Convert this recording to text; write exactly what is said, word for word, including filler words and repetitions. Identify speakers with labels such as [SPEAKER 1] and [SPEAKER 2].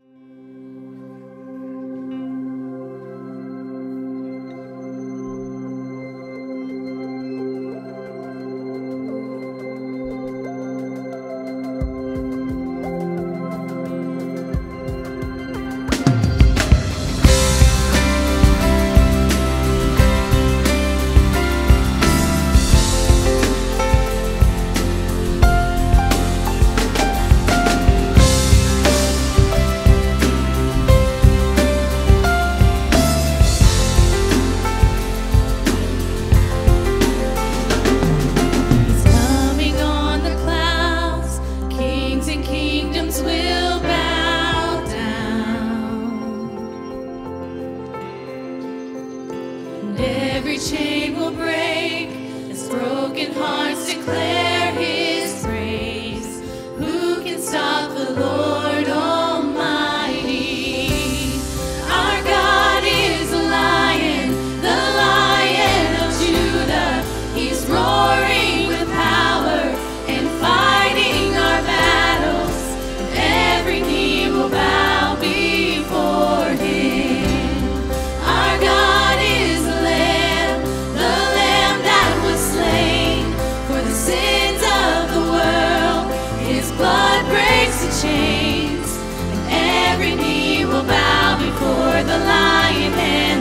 [SPEAKER 1] Every chain will break as broken hearts declare his praise. Who can stop the Lord Almighty? Our God is a lion, the Lion of Judah. He's roaring with power and fighting our battles, and every knee will bow before him. Our God is the Lamb, the Lamb that was slain for the sins of the world. His blood breaks the chains, and every knee will bow before the Lion.